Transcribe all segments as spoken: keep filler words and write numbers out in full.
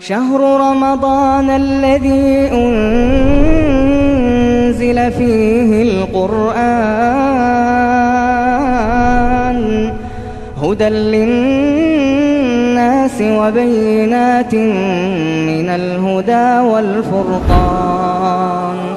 شهر رمضان الذي أنزل فيه القرآن هدى للناس وبينات من الهدى والفرقان.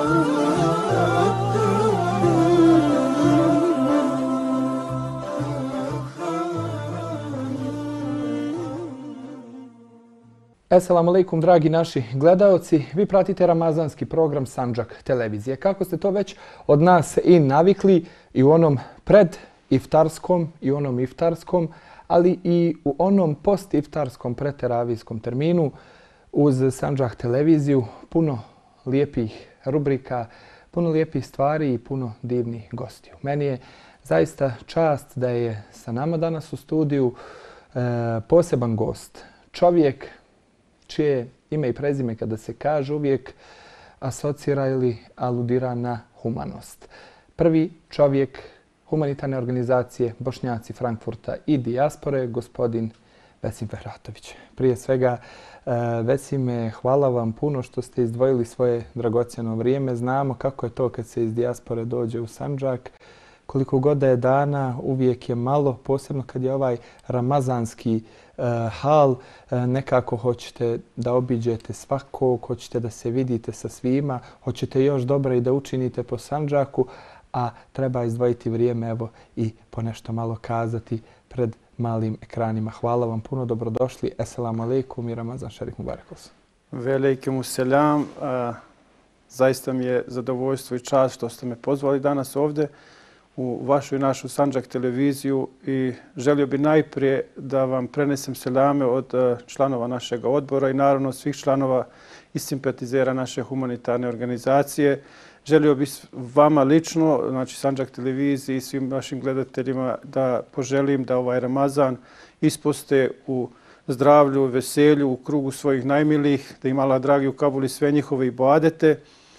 Assalamu alaikum, dragi naši gledaoci. Vi pratite ramazanski program Sandžak televizije. Kako ste to već od nas i navikli i u onom pred-iftarskom i u onom iftarskom, ali i u onom post-iftarskom preteravijskom terminu uz Sandžak televiziju puno lijepih rubrika, puno lijepih stvari i puno divnih gostiju. Meni je zaista čast da je sa nama danas u studiju e, poseban gost. Čovjek čije ime i prezime kada se kaže uvijek asocira ili aludira na humanost. Prvi čovjek humanitarne organizacije Bošnjaci Frankfurta i dijaspore, gospodin Vesim Fehratović. Prije svega, Vesime, hvala vam puno što ste izdvojili svoje dragocjeno vrijeme. Znamo kako je to kad se iz dijaspore dođe u Sandžak. Koliko god da je dana, uvijek je malo, posebno kad je ovaj ramazanski uh, hal. Uh, nekako hoćete da obiđete svakog, hoćete da se vidite sa svima, hoćete još dobro i da učinite po Sandžaku, a treba izdvojiti vrijeme evo i po nešto malo kazati pred malim ekranima. Hvala vam puno, dobrodošli. Assalamu alaikum i Ramazan šerif mubarak. Velejkum selam. Zaista mi je zadovoljstvo i čast što ste me pozvali danas ovdje u vašu i našu Sandžak televiziju i želio bi najprije da vam prenesem selame od članova našeg odbora i naravno svih članova i simpatizera naše humanitarne organizacije. Želio bih vama lično, znači Sandžak televiziji i svim našim gledateljima da poželim da ovaj Ramazan isposte u zdravlju, veselju, u krugu svojih najmilijih, da im Allah dragi ukabuli sve njihove ibadete,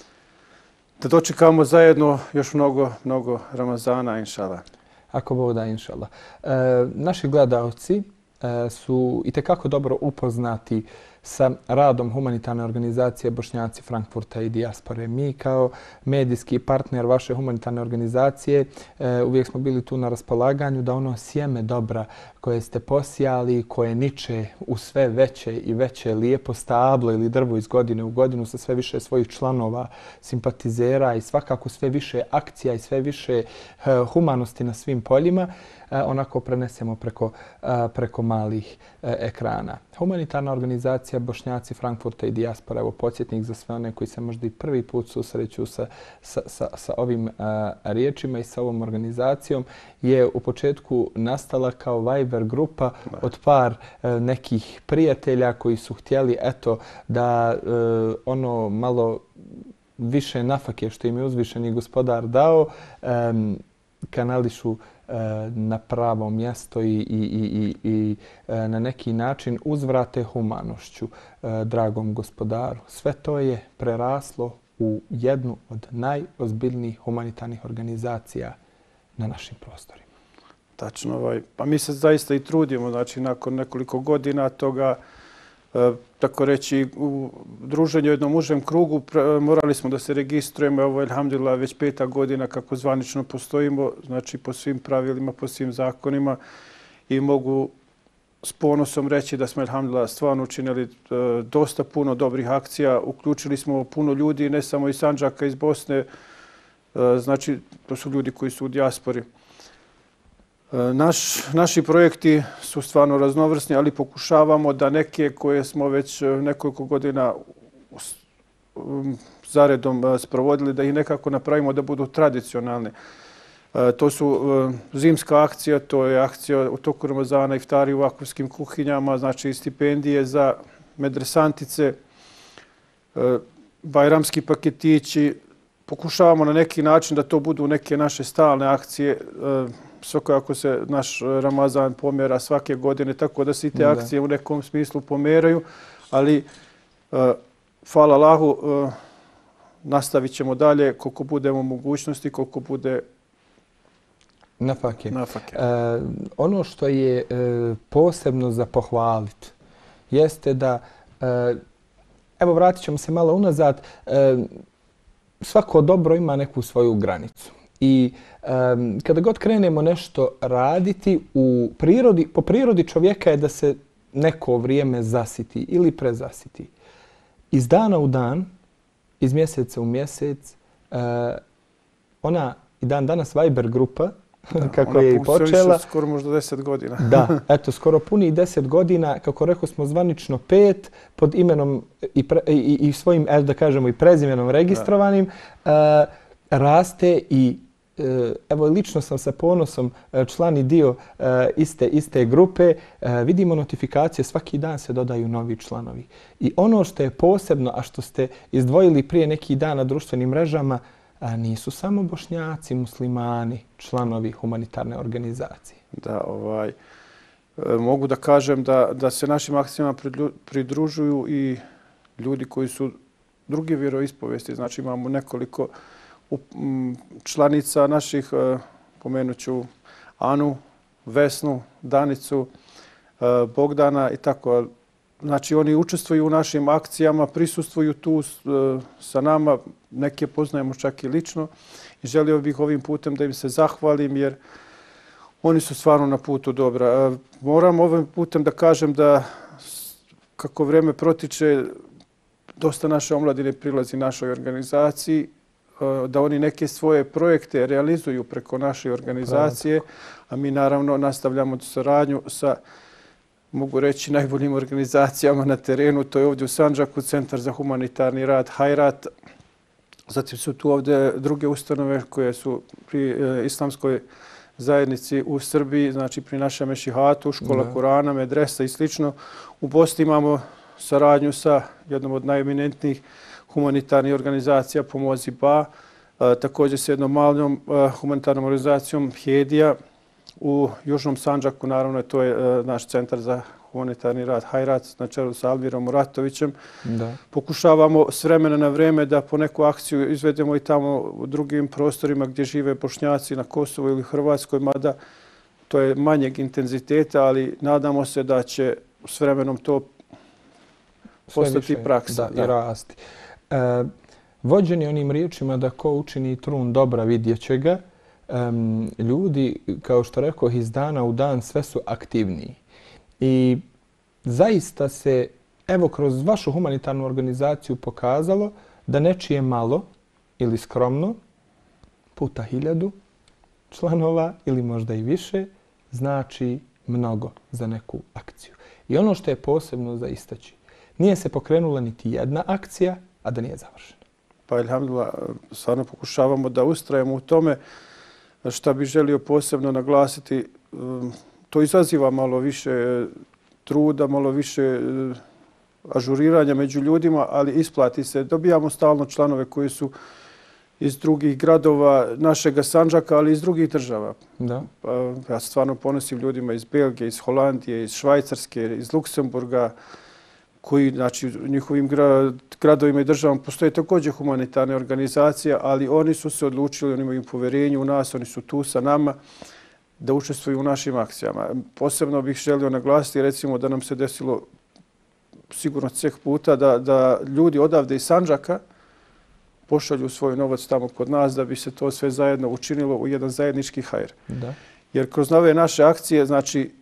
da dočekamo zajedno još mnogo, mnogo Ramazana, inšallah. Ako Bog da, inšallah. E, naši gledalci e, su itekako dobro upoznati sa radom humanitarne organizacije Bošnjaci Frankfurta i dijaspore. Mi kao medijski partner vaše humanitarne organizacije e, uvijek smo bili tu na raspolaganju da ono sjeme dobra koje ste posijali, koje niče u sve veće i veće lijepo stablo ili drvo iz godine u godinu sa sve više svojih članova, simpatizera i svakako sve više akcija i sve više e, humanosti na svim poljima, e, onako prenesemo preko, e, preko malih e, ekrana. Humanitarna organizacija Bošnjaci Frankfurta i dijaspora, evo podsjetnik za sve one koji se možda i prvi put susreću sa, sa, sa, sa ovim uh, riječima i sa ovom organizacijom, je u početku nastala kao Viber grupa od par uh, nekih prijatelja koji su htjeli eto da uh, ono malo više nafake što im je uzvišeni gospodar dao, um, kanališu na pravo mjesto i, i, i, i na neki način uzvrate humanošću dragom gospodaru. Sve to je preraslo u jednu od najozbiljnijih humanitarnih organizacija na našim prostorima. Tačno. Ovaj. Pa mi se zaista i trudimo. Znači, nakon nekoliko godina toga, e, tako reći, u druženju u jednom užem krugu pre, morali smo da se registrujemo. Ovo je, alhamdulillah, već peta godina kako zvanično postojimo, znači po svim pravilima, po svim zakonima i mogu s ponosom reći da smo, alhamdulillah, stvarno učinili e, dosta puno dobrih akcija. Uključili smo puno ljudi, ne samo iz Sandžaka, iz Bosne, e, znači to su ljudi koji su u dijaspori. Naš, naši projekti su stvarno raznovrsni, ali pokušavamo da neke koje smo već nekoliko godina zaredom sprovodili, da ih nekako napravimo da budu tradicionalne. To su zimska akcija, to je akcija u toku Ramazana, iftari u vakufskim kuhinjama, znači stipendije za medresantice, bajramski paketići. Pokušavamo na neki način da to budu neke naše stalne akcije, svako ako se naš Ramazan pomjera svake godine, tako da se i te akcije u nekom smislu pomeraju, ali uh, hvala Allahu, uh, nastavit ćemo dalje koliko budemo mogućnosti, koliko bude nafake. nafake. Uh, ono što je uh, posebno za pohvaliti jeste da Evo, vratit ćemo se malo unazad. Svako dobro ima neku svoju granicu. I um, kada god krenemo nešto raditi, u prirodi, po prirodi čovjeka je da se neko vrijeme zasiti ili prezasiti. Iz dana u dan, iz mjeseca u mjesec, uh, ona i dan danas Viber grupa, da, kako je i počela. Skoro možda deset godina. Da, eto, skoro puni deset godina, kako rekao smo zvanično pet, pod imenom i, pre, i, i svojim, da kažemo, i prezimenom registrovanim, uh, raste i evo, lično sam sa ponosom član i dio iste, iste grupe. Vidimo notifikacije, svaki dan se dodaju novi članovi. I ono što je posebno, a što ste izdvojili prije neki dan na društvenim mrežama, nisu samo Bošnjaci, muslimani, članovi humanitarne organizacije. Da, ovaj, mogu da kažem da, da se našim akcijama pridružuju i ljudi koji su druge vjeroispovesti. Znači imamo nekoliko članica naših, pomenut ću Anu, Vesnu, Danicu, Bogdana i tako. Znači oni učestvuju u našim akcijama, prisustvuju tu sa nama, neke poznajemo čak i lično i želio bih ovim putem da im se zahvalim jer oni su stvarno na putu dobra. Moram ovim putem da kažem da kako vrijeme protiče, dosta naše omladine prilazi našoj organizaciji, da oni neke svoje projekte realizuju preko naše organizacije, a mi naravno nastavljamo saradnju sa, mogu reći, najboljim organizacijama na terenu. To je ovdje u Sandžaku Centar za humanitarni rad Hajrat. Zatim su tu ovdje druge ustanove koje su pri islamskoj zajednici u Srbiji, znači pri našem Mešihatu, Škola da. Kurana, Medresa i slično. U Bosni imamo saradnju sa jednom od najeminentnijih humanitarnih organizacija Pomozi Ba, a, također s jednom malom a, humanitarnom organizacijom Hedija. U Južnom Sandžaku, naravno, to je a, naš centar za humanitarni rad Hajrat na čelu sa Alvirom Muratovićem. Da. Pokušavamo s vremena na vrijeme da po neku akciju izvedemo i tamo u drugim prostorima gdje žive Bošnjaci na Kosovu ili Hrvatskoj, mada to je manjeg intenziteta, ali nadamo se da će s vremenom to postati praksa. Da, i rasti. E, vođeni onim riječima da ko učini trun dobra vidjet će ga, e, ljudi, kao što rekao, iz dana u dan sve su aktivniji. I zaista se, evo, kroz vašu humanitarnu organizaciju pokazalo da nečije malo ili skromno puta hiljadu članova ili možda i više znači mnogo za neku akciju. I ono što je posebno za istaći, nije se pokrenula niti jedna akcija, a da nije završena. Pa, alhamdulillah, stvarno pokušavamo da ustrajemo u tome. Šta bih želio posebno naglasiti, to izaziva malo više truda, malo više ažuriranja među ljudima, ali isplati se. Dobijamo stalno članove koji su iz drugih gradova našega Sandžaka, ali i iz drugih država. Da. Ja stvarno ponosim ljudima iz Belgije, iz Holandije, iz Švajcarske, iz Luksemburga, koji, znači, u njihovim gradovima i državama postoje također humanitarne organizacije, ali oni su se odlučili, oni imaju povjerenje u nas, oni su tu sa nama da učestvuju u našim akcijama. Posebno bih želio naglasiti, recimo, da nam se desilo sigurno ceh puta da, da ljudi odavde iz Sandžaka pošalju svoj novac tamo kod nas da bi se to sve zajedno učinilo u jedan zajednički hajr. Da. Jer kroz ove naše akcije, znači,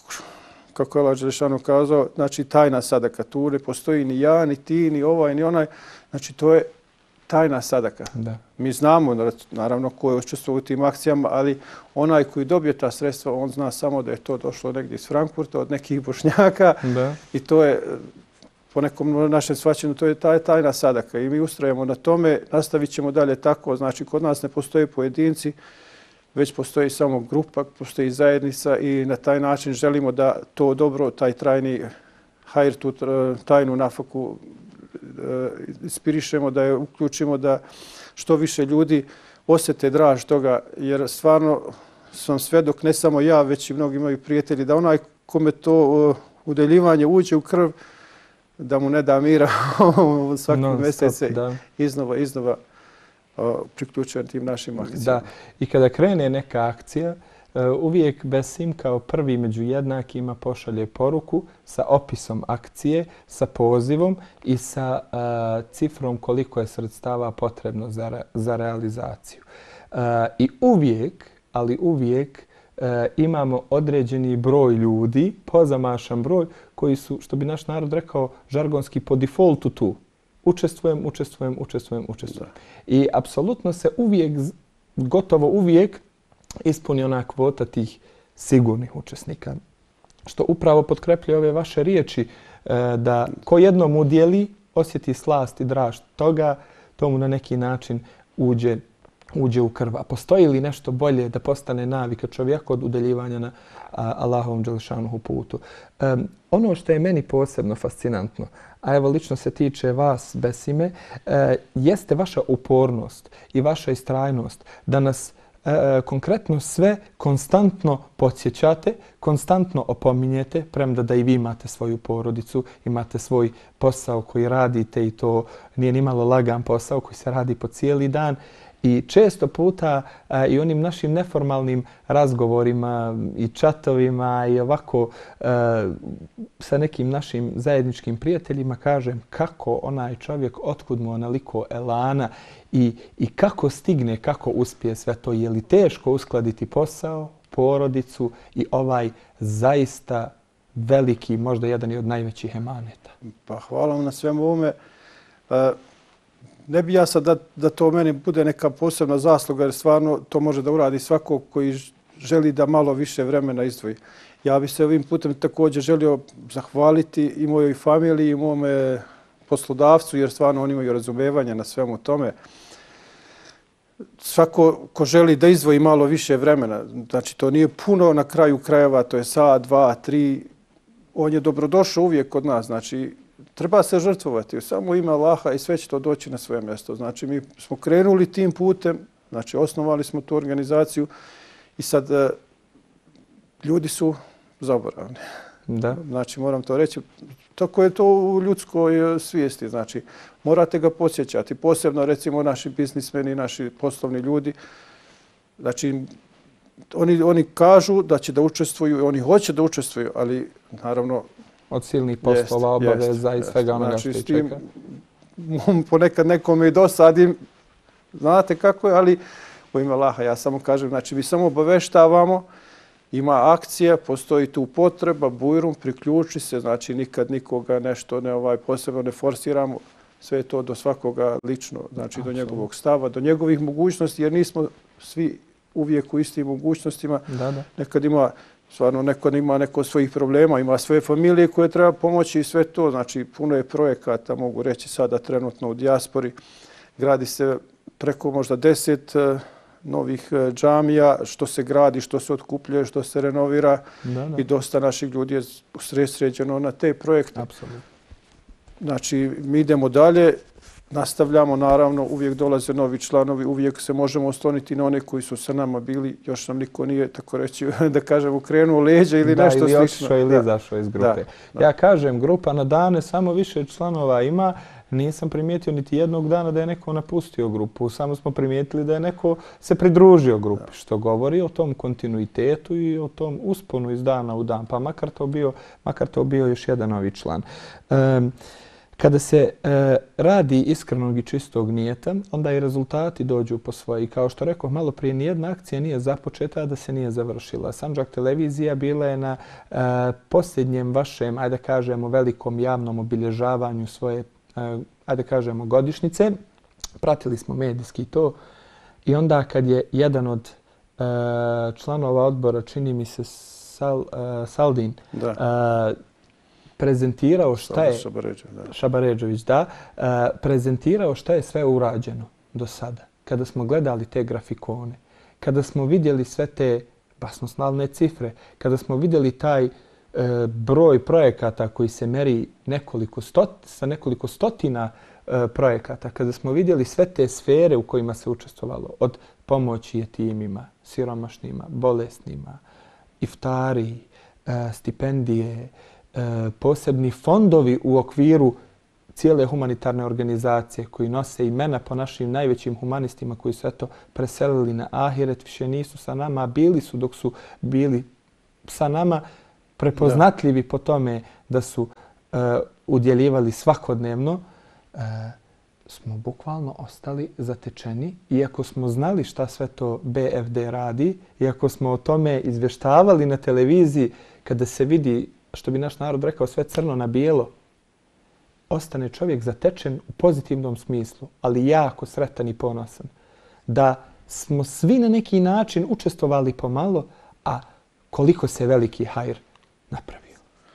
kako je Allah Đelešanu kazao, znači tajna sadaka. Tu ne postoji ni ja, ni ti, ni ovaj, ni onaj. Znači to je tajna sadaka. Da. Mi znamo, naravno, ko je učestvovao u tim akcijama, ali onaj koji dobije ta sredstva, on zna samo da je to došlo negdje iz Frankfurta, od nekih Bošnjaka. Da. I to je, po nekom našem shvaćanju, to je taj, tajna sadaka. I mi ustrajemo na tome, nastavit ćemo dalje tako. Znači, kod nas ne postoje pojedinci, već postoji samo grupa, postoji zajednica i na taj način želimo da to dobro, taj trajni hajr, tu tajnu nafaku inspirišemo, da je uključimo, da što više ljudi osjete draž toga, jer stvarno sam svedok, ne samo ja, već i mnogi moji prijatelji, da onaj kome to udeljivanje uđe u krv, da mu ne da mira svaki no, mjesec iznova, iznova priključujem tim našim akcijama. Da, i kada krene neka akcija, uvijek Besim kao prvi među jednakima pošalje poruku sa opisom akcije, sa pozivom i sa uh, cifrom koliko je sredstava potrebno za, re, za realizaciju. Uh, I uvijek, ali uvijek uh, imamo određeni broj ljudi, pozamašan broj, koji su, što bi naš narod rekao, žargonski po defaultu tu. Učestvujem, učestvujem, učestvujem, učestvujem. I apsolutno se uvijek, gotovo uvijek, ispuni ona kvota tih sigurnih učesnika. Što upravo potkrepljuje ove vaše riječi da ko jednom udjeli, osjeti slast i draž toga, to mu na neki način uđe, uđe u krv. A postoji li nešto bolje da postane navika čovjeka od udaljivanja na Allahovom dželešanuhu putu? Um, ono što je meni posebno fascinantno, a evo lično se tiče vas, Besime, e, jeste vaša upornost i vaša istrajnost da nas e, konkretno sve konstantno podsjećate, konstantno opominjete, premda da i vi imate svoju porodicu, imate svoj posao koji radite i to nije nimalo lagan posao koji se radi po cijeli dan. I često puta a, i onim našim neformalnim razgovorima i čatovima i ovako a, sa nekim našim zajedničkim prijateljima kažem kako onaj čovjek, otkud mu onoliko elana i, i kako stigne, kako uspije sve to. Je li teško uskladiti posao, porodicu i ovaj zaista veliki, možda jedan i od najvećih emaneta? Pa hvala vam na svemu ovome. Uh... Ne bi ja sad da, da to meni bude neka posebna zasluga, jer stvarno to može da uradi svako koji želi da malo više vremena izdvoji. Ja bih se ovim putem također želio zahvaliti i mojoj familiji i mome poslodavcu, jer stvarno oni imaju razumevanje na svemu tome. Svako ko želi da izdvoji malo više vremena, znači to nije puno na kraju krajeva, to je sat, dva, tri, on je dobrodošao uvijek kod nas, znači treba se žrtvovati u samo ime Allaha i sve će to doći na svoje mjesto. Znači, mi smo krenuli tim putem, znači osnovali smo tu organizaciju i sad e, ljudi su zaboravni. Da. Znači, moram to reći. Tako je to u ljudskoj svijesti. Znači, morate ga podsjećati. Posebno, recimo, naši biznismeni, naši poslovni ljudi. Znači, oni, oni kažu da će da učestvuju, oni hoće da učestvuju, ali naravno od silnih poslova, obaveza i svega onoga znači, što ih čeka. Ponekad nekome i dosadim, znate kako je, ali u ime Allaha ja samo kažem, znači mi samo obaveštavamo, ima akcija, postoji tu potreba, bujrum, priključi se, znači nikad nikoga nešto ne ovaj posebno ne forsiramo, sve je to do svakoga lično, znači Absolut. Do njegovog stava, do njegovih mogućnosti, jer nismo svi uvijek u istim mogućnostima. Da, da. Nekad ima Stvarno, neko ima neko svojih problema, ima svoje familije koje treba pomoći i sve to. Znači, puno je projekata, mogu reći sada trenutno u dijaspori. Gradi se preko možda deset uh, novih uh, džamija, što se gradi, što se otkupljuje, što se renovira. Da, da. I dosta naših ljudi je sređeno na te projekte. Apsolutno. Znači, mi idemo dalje. Nastavljamo, naravno, uvijek dolaze novi članovi, uvijek se možemo osloniti na one koji su sa nama bili, još nam niko nije, tako reći, da kažem, ukrenuo leđa ili da, nešto ili slično. otišao ili izašao iz grupe. Da, da. Ja kažem, grupa na dane samo više članova ima, nisam primijetio niti jednog dana da je neko napustio grupu, samo smo primijetili da je neko se pridružio grupi, da. Što govori o tom kontinuitetu i o tom usponu iz dana u dan, pa makar to bio, makar to bio još jedan novi član. Um, Kada se e, radi iskrenog i čistog nijeta, onda i rezultati dođu po svoji. Kao što rekao malo prije, nijedna akcija nije započeta, da se nije završila. Sandžak televizija bila je na e, posljednjem vašem, ajde kažemo, velikom javnom obilježavanju svoje, e, ajde kažemo, godišnjice. Pratili smo medijski to i onda kad je jedan od e, članova odbora, čini mi se Sal, e, Saldin, da. E, prezentirao šta je Šabaređović, da, uh, prezentirao šta je sve urađeno do sada. Kada smo gledali te grafikone, kada smo vidjeli sve te basnoslavne cifre, kada smo vidjeli taj uh, broj projekata koji se meri nekoliko stot, sa nekoliko stotina uh, projekata, kada smo vidjeli sve te sfere u kojima se učestvovalo, od pomoći jetimima, siromašnima, bolesnima, iftari, uh, stipendije, posebni fondovi u okviru cijele humanitarne organizacije koji nose imena po našim najvećim humanistima koji su eto preselili na ahiret, više nisu sa nama, a bili su dok su bili sa nama prepoznatljivi da. po tome da su uh, udjeljivali svakodnevno, uh, smo bukvalno ostali zatečeni, iako smo znali šta sve to B F D radi, iako smo o tome izvještavali na televiziji, kada se vidi, što bi naš narod rekao, sve crno na bijelo, ostane čovjek zatečen u pozitivnom smislu, ali jako sretan i ponosan. Da smo svi na neki način učestvovali pomalo, a koliko se veliki hajr napravio.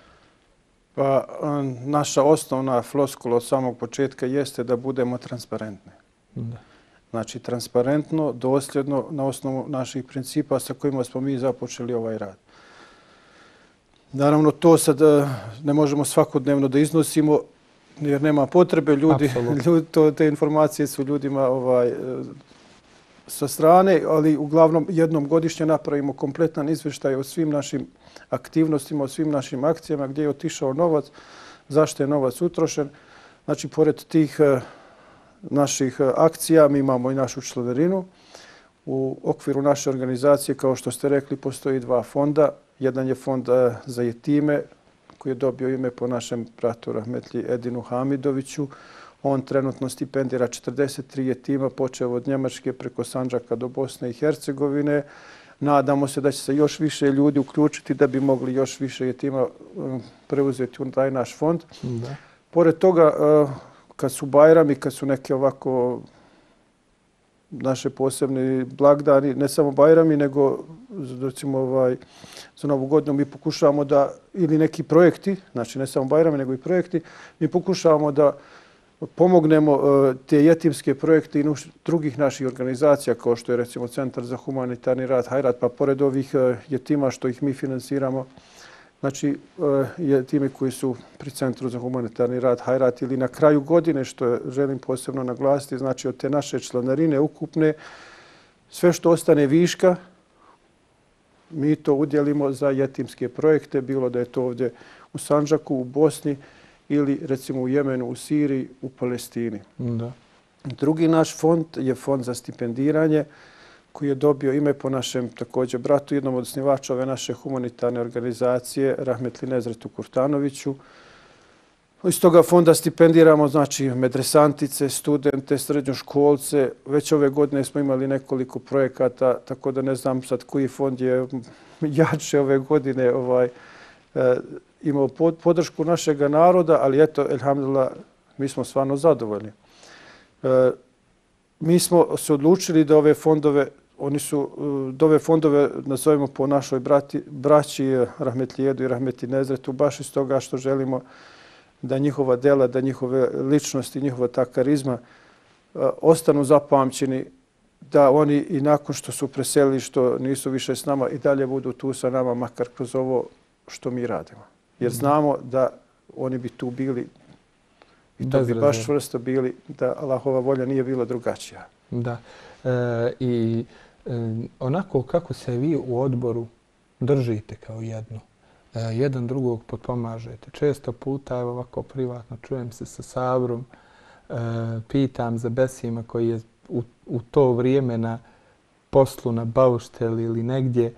Pa, naša osnovna floskula od samog početka jeste da budemo transparentni. Da. Znači, transparentno, dosljedno, na osnovu naših principa sa kojima smo mi započeli ovaj rad. Naravno, to sad ne možemo svakodnevno da iznosimo, jer nema potrebe. Ljudi, ljudi to, te informacije su ljudima ovaj, sa strane, ali uglavnom jednom godišnje napravimo kompletan izvještaj o svim našim aktivnostima, o svim našim akcijama, gdje je otišao novac, zašto je novac utrošen. Znači, pored tih naših akcija mi imamo i našu članarinu. U okviru naše organizacije, kao što ste rekli, postoji dva fonda. Jedan je fond za jetime, koji je dobio ime po našem bratu rahmetli Edinu Hamidoviću. On trenutno stipendira četrdeset tri jetima, počeo od Njemačke preko Sandžaka do Bosne i Hercegovine. Nadamo se da će se još više ljudi uključiti da bi mogli još više jetima preuzeti u taj naš fond. Da. Pored toga, kad su Bajrami, kad su neke ovako naše posebni blagdani, ne samo Bajrami, nego recimo ovaj, za Novu godinu mi pokušavamo da, ili neki projekti, znači ne samo Bajrami, nego i projekti, mi pokušavamo da pomognemo uh, te jetimske projekte i drugih naših organizacija, kao što je recimo Centar za humanitarni rad Hajrat, pa pored ovih uh, jetima što ih mi finansiramo, znači uh, jetime koji su pri Centru za humanitarni rad Hajrat ili na kraju godine, što želim posebno naglasiti, znači od te naše članarine ukupne, sve što ostane viška, mi to udjelimo za jetimske projekte, bilo da je to ovdje u Sandžaku, u Bosni, ili recimo u Jemenu, u Siriji, u Palestini. Da. Drugi naš fond je fond za stipendiranje koji je dobio ime po našem također bratu, jednom od osnivača ove naše humanitarne organizacije, rahmetli Nezretu Kurtanoviću. Iz toga fonda stipendiramo znači medresantice, studente, srednjoškolce. Već ove godine smo imali nekoliko projekata, tako da ne znam sad koji fond je jače ove godine ovaj, imao podršku našeg naroda, ali eto, elhamdulillah, mi smo stvarno zadovoljni. E, mi smo se odlučili da ove fondove, oni su, da ove fondove nazovemo po našoj brati, braći rahmetli Edu i rahmetli Nezretu, baš iz toga što želimo da njihova dela, da njihove ličnosti, njihova ta karizma e, ostanu zapamćeni, da oni i nakon što su preselili, što nisu više s nama, i dalje budu tu sa nama, makar kroz ovo što mi radimo. Jer znamo da oni bi tu bili i to bi baš čvrsto bili da Allahova volja nije bila drugačija. Da. E, I e, onako kako se vi u odboru držite kao jedno, e, jedan drugog potpomažete. Često puta, evo ovako privatno, čujem se sa Sabrom, e, pitam za Besima koji je u, u to vrijeme na poslu na baušteli ili negdje,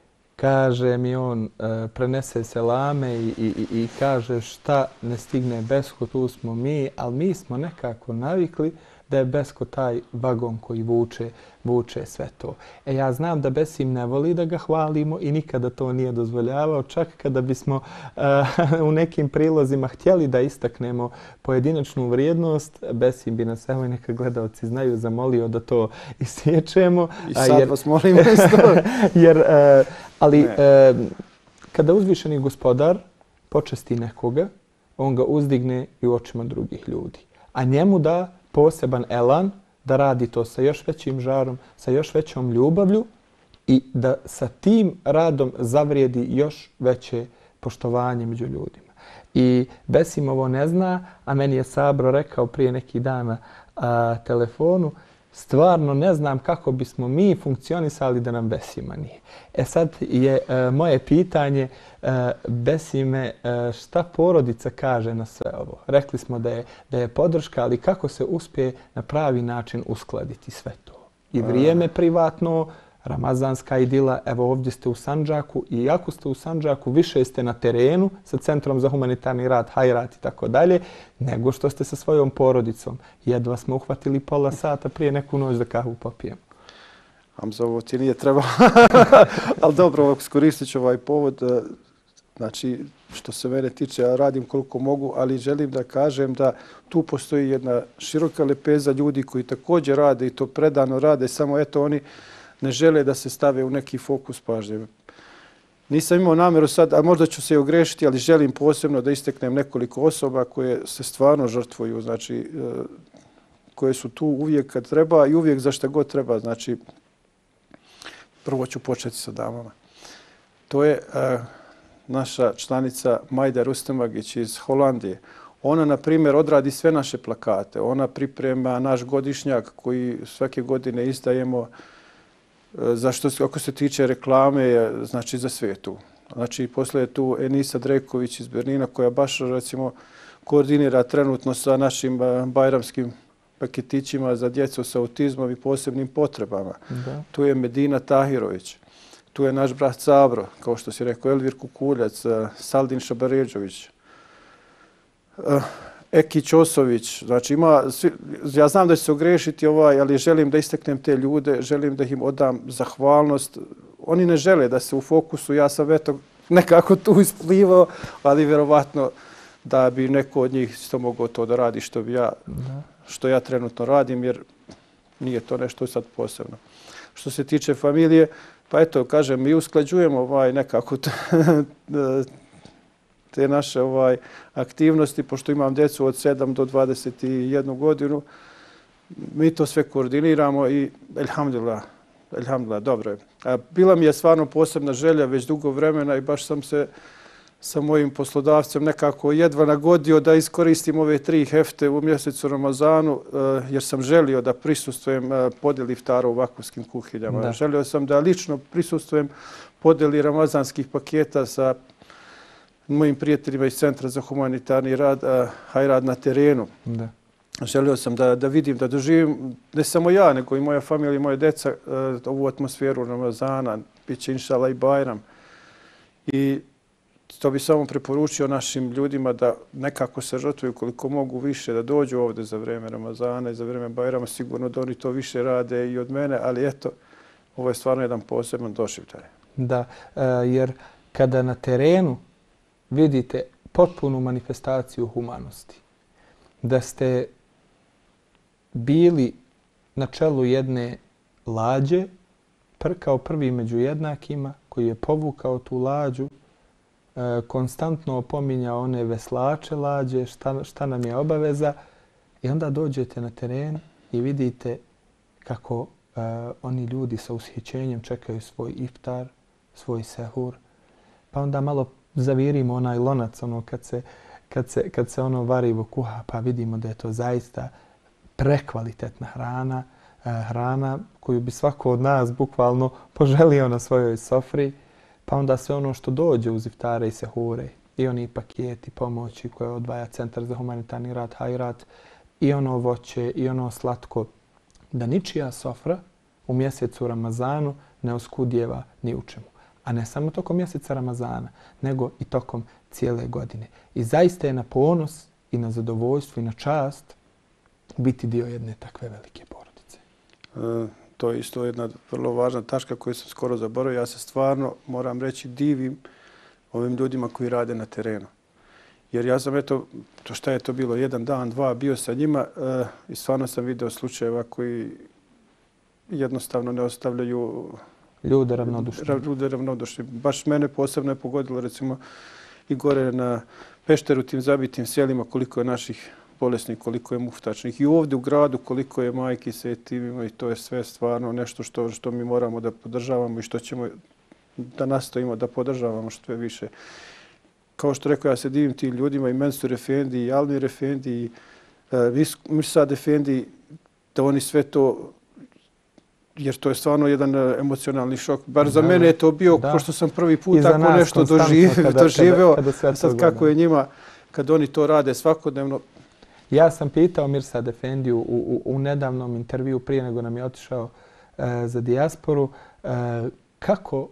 kaže mi on, e, prenese selame i, i, i kaže šta ne stigne Besko, tu smo mi, ali mi smo nekako navikli da je Besko taj vagon koji vuče, vuče sve to. E ja znam da Besim ne voli da ga hvalimo i nikada to nije dozvoljavao. Čak kada bismo uh, u nekim prilozima htjeli da istaknemo pojedinačnu vrijednost, Besim bi nas, evo neka gledalci znaju, zamolio da to isječemo. I sad jer, vas molimo isto. jer, uh, ali uh, kada uzvišeni gospodar počasti nekoga, on ga uzdigne i u očima drugih ljudi. A njemu da poseban elan da radi to sa još većim žarom, sa još većom ljubavlju i da sa tim radom zavrijedi još veće poštovanje među ljudima. I Besim ovo ne zna, a meni je Sabro rekao prije nekih dana a, telefonu, stvarno ne znam kako bismo mi funkcionisali da nam Besima nije. E sad je e, moje pitanje, e, Besime, e, šta porodica kaže na sve ovo? Rekli smo da je, da je podrška, ali kako se uspije na pravi način uskladiti sve to? I vrijeme privatno, ramazanska idila, evo ovdje ste u Sandžaku i iako ste u Sandžaku, više ste na terenu sa Centrom za humanitarni rad, Hajrat i tako dalje, nego što ste sa svojom porodicom. Jedva smo uhvatili pola sata prije neku noć da kahu popijemo. Hamza, ovo ti nije trebalo. Ali dobro, iskoristit ću ovaj povod. Znači, što se mene tiče, ja radim koliko mogu, ali želim da kažem da tu postoji jedna široka lepeza ljudi koji također rade i to predano rade, samo eto oni ne žele da se stave u neki fokus pažnje. Nisam imao namjeru sad, a možda ću se i ogrešiti, ali želim posebno da isteknem nekoliko osoba koje se stvarno žrtvuju, znači koje su tu uvijek kad treba i uvijek za šta god treba. Znači, prvo ću početi sa damama. To je uh, naša članica Majda Rustemagić iz Holandije. Ona, na primjer, odradi sve naše plakate. Ona priprema naš godišnjak koji svake godine izdajemo za što, ako se tiče reklame, znači za svijetu. Znači, poslije je tu Enisa Dreković iz Berlina koja baš, recimo, koordinira trenutno sa našim bajramskim paketićima za djecu sa autizmom i posebnim potrebama. Da. Tu je Medina Tahirović. Tu je naš brat Sabro, kao što si rekao, Elvir Kukuljac, Saldin Šabaređović, Eki Ćosović. Znači ima, ja znam da će se ogrešiti ovaj, ali želim da istaknem te ljude, želim da im odam zahvalnost. Oni ne žele da se u fokusu, ja sam eto nekako tu isplivao, ali vjerovatno da bi neko od njih isto mogao to da radi što bi ja, što ja trenutno radim, jer nije to nešto sad posebno. Što se tiče familije, pa eto, kažem, mi usklađujemo ovaj nekako te naše ovaj aktivnosti, pošto imam djecu od sedam do dvadeset jednu godinu. Mi to sve koordiniramo i elhamdulillah, elhamdulillah, dobro je. A bila mi je stvarno posebna želja već dugo vremena i baš sam se sa mojim poslodavcem nekako jedva nagodio da iskoristim ove tri hefte u mjesecu Ramazanu, jer sam želio da prisustvujem podjeli iftara u vakufskim kuhinjama. Da. Želio sam da lično prisustvujem podjeli ramazanskih paketa sa mojim prijateljima iz Centra za humanitarni rad, Hajrat na terenu. Da. Želio sam da, da vidim, da doživim, ne samo ja, nego i moja familija i moje deca, ovu atmosferu Ramazana, bit će inšala i Bajram. I to bi samo preporučio našim ljudima da nekako se žrtvuju koliko mogu više, da dođu ovdje za vrijeme Ramazana i za vrijeme Bajrama. Sigurno da oni to više rade i od mene, ali eto, ovo je stvarno jedan poseban doživljaj. Da, jer kada na terenu vidite potpunu manifestaciju humanosti, da ste bili na čelu jedne lađe, kao prvi među jednakima, koji je povukao tu lađu, konstantno opominja one veslače lađe, šta, šta nam je obaveza, i onda dođete na teren i vidite kako uh, oni ljudi sa ushićenjem čekaju svoj iftar, svoj sehur, pa onda malo zavirimo onaj lonac, ono kad se, kad se, kad se ono varivo kuha, pa vidimo da je to zaista prekvalitetna hrana, uh, hrana koju bi svako od nas bukvalno poželio na svojoj sofri. Pa onda sve ono što dođe uz iftare i sehure, i oni paketi pomoći koje odvaja Centar za humanitarni rad, Hajrat, i ono voće, i ono slatko, da ničija sofra u mjesecu Ramazanu ne oskudjeva ni u čemu. A ne samo tokom mjeseca Ramazana, nego i tokom cijele godine. I zaista je na ponos i na zadovoljstvo i na čast biti dio jedne takve velike porodice. Uh. To je isto jedna vrlo važna tačka koju sam skoro zaboravio. Ja se stvarno, moram reći, divim ovim ljudima koji rade na terenu. Jer ja sam, eto, to šta je to bilo, jedan dan, dva, bio sa njima uh, i stvarno sam video slučajeva koji jednostavno ne ostavljaju ljude ravnodušni. Ljude ravnodušni. Baš mene posebno je pogodilo, recimo, i gore na Pešteru, tim zabitim selima, koliko je naših bolesnih, koliko je muftačnih. I ovdje u gradu koliko je majki sa etimima, i to je sve stvarno nešto što, što mi moramo da podržavamo i što ćemo da nastojimo da podržavamo što je više. Kao što rekao, ja se divim tim ljudima, i Mensur Efendi, i Almir Efendi, i uh, Mirsad Efendi, da oni sve to jer to je stvarno jedan emocionalni šok. Bar za mene je to bio, da. Pošto sam prvi put tako nešto doživio, doživeo, kada, kada sad kako je njima, kad oni to rade svakodnevno. Ja sam pitao Mirsad Efendiju u, u, u nedavnom intervju prije nego nam je otišao e, za dijasporu, e, kako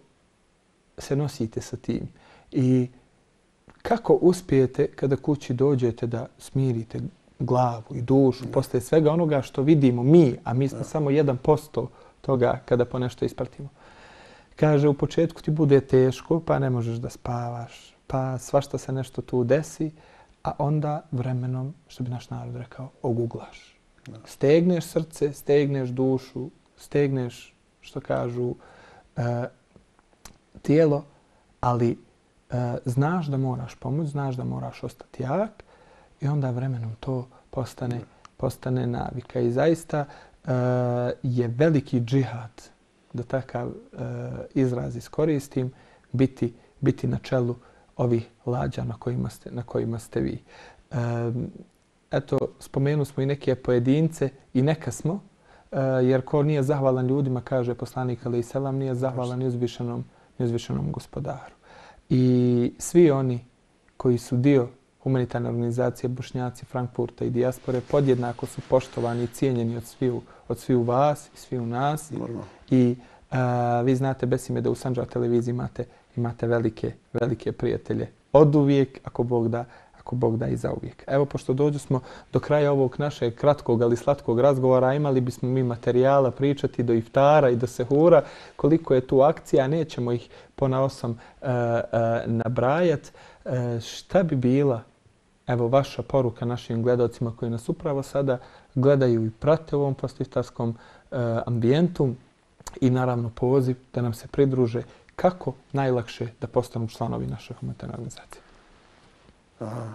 se nosite sa tim i kako uspijete kada kući dođete da smirite glavu i dušu, posle svega onoga što vidimo mi, a mi smo da. samo jedan posto toga kada po nešto ispratimo. Kaže, u početku ti bude teško, pa ne možeš da spavaš, pa svašta se nešto tu desi, a onda vremenom, što bi naš narod rekao, oguglaš. Da. Stegneš srce, stegneš dušu, stegneš, što kažu, e, tijelo, ali e, znaš da moraš pomoći, znaš da moraš ostati jak i onda vremenom to postane, postane navika. I zaista e, je veliki džihad, da takav e, izraz iskoristim, biti, biti na čelu ovih lađa na kojima ste, na kojima ste vi. E, eto, spomenuli smo i neke pojedince i neka smo, e, jer ko nije zahvalan ljudima, kaže poslanik alejhi selam, nije zahvalan ni uzvišenom, ni uzvišenom gospodaru. I svi oni koji su dio humanitarne organizacije Bošnjaci Frankfurta i dijaspore podjednako su poštovani i cijenjeni od sviju, od sviju vas i sviju nas. Normalno. I a, vi znate, Besime, da u Sandžak televiziji imate, imate velike, velike prijatelje. Od uvijek, ako Bog da, ako Bog da i za uvijek. Evo, pošto dođu smo do kraja ovog našeg kratkog, ali slatkog razgovora, imali bismo mi materijala pričati do iftara i do sehura, koliko je tu akcija, nećemo ih ponaosom uh, uh, nabrajati. Uh, šta bi bila, evo, vaša poruka našim gledalcima koji nas upravo sada gledaju i prate u ovom postiftarskom uh, ambijentu i naravno poziv da nam se pridruže kako najlakše da postanu članovi naše humanitarne organizacije? Aha.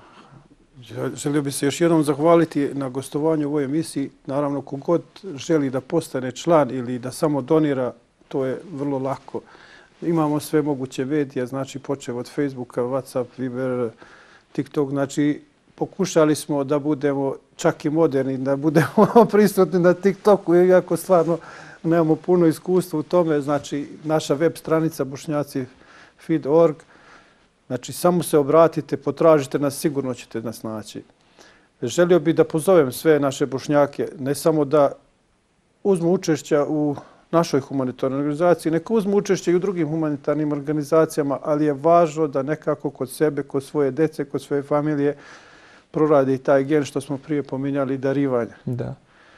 Želio bih se još jednom zahvaliti na gostovanju u ovoj emisiji. Naravno, kogod želi da postane član ili da samo donira, to je vrlo lako. Imamo sve moguće medije, znači počev od Facebooka, WhatsApp, Viber, TikTok. Znači, pokušali smo da budemo čak i moderni, da budemo prisutni na TikToku, iako stvarno nemamo puno iskustva u tome. Znači, naša web stranica bošnjaci feed dot org. Znači, samo se obratite, potražite nas, sigurno ćete nas naći. Želio bih da pozovem sve naše Bošnjake, ne samo da uzmu učešća u našoj humanitarnoj organizaciji, neka uzmu učešće i u drugim humanitarnim organizacijama, ali je važno da nekako kod sebe, kod svoje dece, kod svoje familije proradi taj gen što smo prije pominjali, darivanja. Da.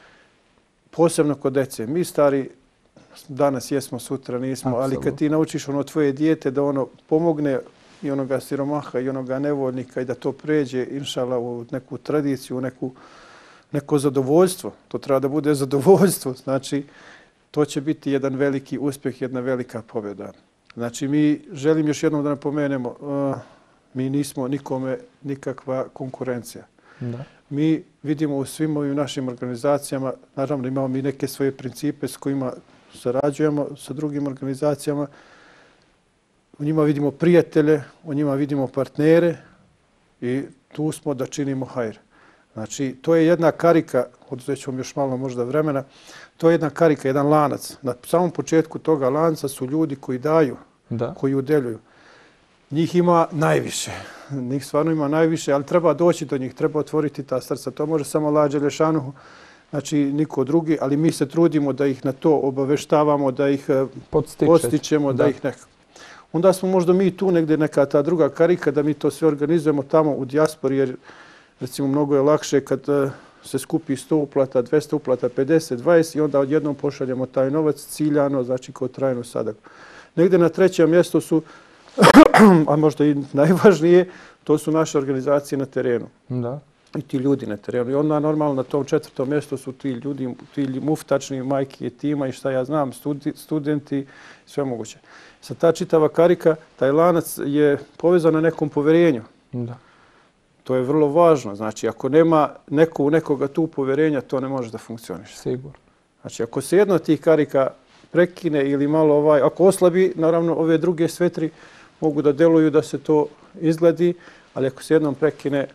Posebno kod dece. Mi stari danas jesmo, sutra nismo, Absolutno. Ali kad ti naučiš ono tvoje dijete da ono pomogne i onoga siromaha i onoga nevoljnika i da to pređe, inšala, u neku tradiciju, u neku, neko zadovoljstvo. To treba da bude zadovoljstvo. Znači, to će biti jedan veliki uspjeh, jedna velika pobjeda. Znači, mi želim još jednom da napomenemo, uh, mi nismo nikome nikakva konkurencija. Da. Mi vidimo u svim ovim našim organizacijama, naravno imamo mi neke svoje principe s kojima sarađujemo sa drugim organizacijama. U njima vidimo prijatelje, u njima vidimo partnere i tu smo da činimo hajr. Znači, to je jedna karika, oduzet ću vam još malo možda vremena, to je jedna karika, jedan lanac. Na samom početku toga lanca su ljudi koji daju, da. Koji udeljuju. Njih ima najviše. Njih stvarno ima najviše, ali treba doći do njih, treba otvoriti ta srca. To može samo Allah dželle šanuhu, znači niko drugi, ali mi se trudimo da ih na to obaveštavamo, da ih podstičemo, da, da ih nekako. Onda smo možda mi tu negdje neka ta druga karika da mi to sve organizujemo tamo u dijaspori, jer recimo mnogo je lakše kad se skupi sto uplata, dvjesto uplata, pedeset, dvadeset i onda odjednom pošaljemo taj novac ciljano, znači kao trajnu sadaku. Negdje na trećem mjestu su, a možda i najvažnije, to su naše organizacije na terenu. Da. I ti ljudi na terenu. I onda normalno na tom četvrtom mjestu su ti ljudi, ti muftačni, majke tima i šta ja znam, studi, studenti, sve moguće. Sad ta čitava karika, taj lanac je povezan na nekom poverenju. Da. To je vrlo važno. Znači, ako nema neko u nekoga tu poverenja, to ne može da funkcioniše. Sigurno. Znači, ako se jedna od tih karika prekine ili malo ovaj, ako oslabi, naravno ove druge sve tri mogu da deluju da se to izgledi, ali ako se jednom prekine,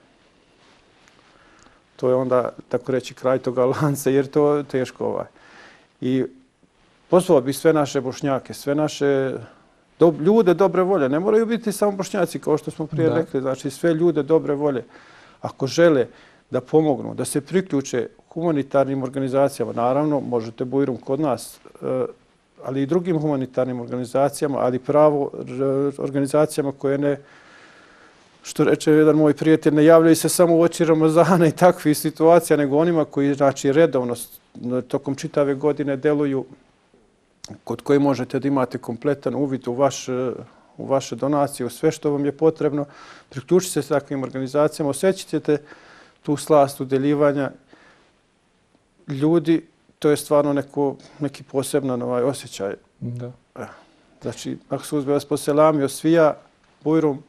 to je onda, tako reći, kraj toga lanca, jer to je teško ovaj. I pozvao bi sve naše Bošnjake, sve naše do, ljude dobre volje. Ne moraju biti samo Bošnjaci, kao što smo prije da. rekli. Znači, sve ljude dobre volje. Ako žele da pomognu, da se priključe humanitarnim organizacijama, naravno, možete Bujrum kod nas, ali i drugim humanitarnim organizacijama, ali pravo organizacijama koje ne, što reče jedan moj prijatelj, ne javljaju se samo u oči Ramazana i takvih situacija, nego onima koji, znači, redovno tokom čitave godine deluju, kod koji možete da imate kompletan uvid u, vaš, u vaše donacije, u sve što vam je potrebno. Priključite se takvim organizacijama, osjećat ćete tu slast udeljivanja ljudi. To je stvarno neko, neki poseban ovaj osjećaj. Da. Znači, ako se uzme vas poselamio svija, Bujrum,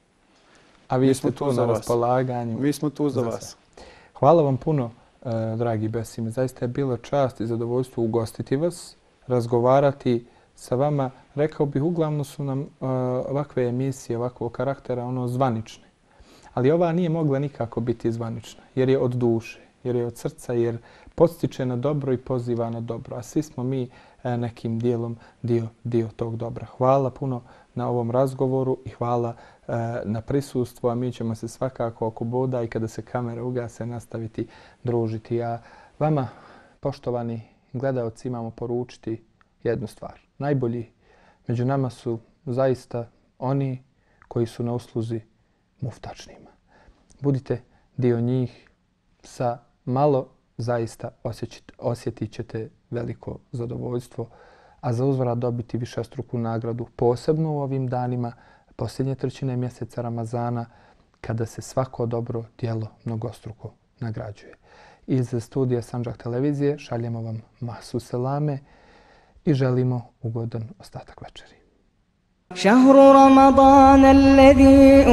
a vi ste tu na raspolaganju. Mi smo tu za vas. Hvala vam puno, dragi Besime. Zaista je bila čast i zadovoljstvo ugostiti vas, razgovarati sa vama. Rekao bih, uglavnom su nam ovakve emisije, ovakvog karaktera, ono, zvanične. Ali ova nije mogla nikako biti zvanična, jer je od duše, jer je od srca, jer podstiče na dobro i poziva na dobro. A svi smo mi nekim dijelom dio, dio tog dobra. Hvala puno na ovom razgovoru i hvala na prisustvu, a mi ćemo se svakako oko boda i kada se kamera ugase nastaviti družiti. A vama, poštovani gledaoci, imamo poručiti jednu stvar. Najbolji među nama su zaista oni koji su na usluzi muftačnima. Budite dio njih, sa malo zaista osjetit ćete veliko zadovoljstvo, a za uzvrat dobiti višestruku nagradu, posebno u ovim danima posljednje trećine mjeseca Ramazana, kada se svako dobro djelo mnogostruko nagrađuje. Iz studija Sandžak televizije šaljemo vam masu selame i želimo ugodan ostatak večeri. شهر رمضان الذي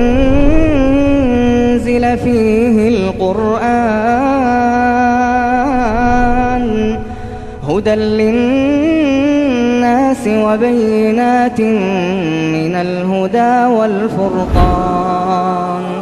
أنزل فيه القرآن هدى للناس وبينات من الهدى والفرقان